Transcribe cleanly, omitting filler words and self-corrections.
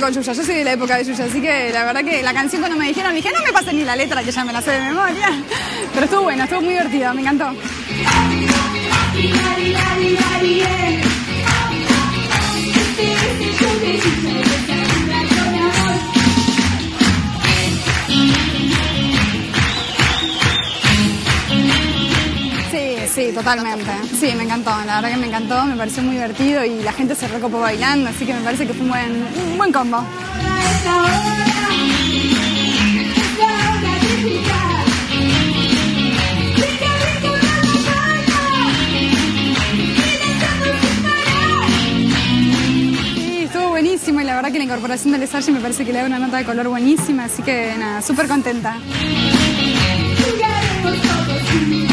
igual Yuya, yo soy de la época de Yuya, así que la verdad que la canción cuando me dijeron, dije, no me pasen ni la letra, que ya me la sé de memoria. Pero estuvo bueno, estuvo muy divertido, me encantó. Sí, totalmente. Sí, me encantó, la verdad que me encantó, me pareció muy divertido y la gente se recopó bailando, así que me parece que fue un buen combo. Sí, estuvo buenísimo y la verdad que la incorporación del Sargi me parece que le da una nota de color buenísima, así que nada, súper contenta.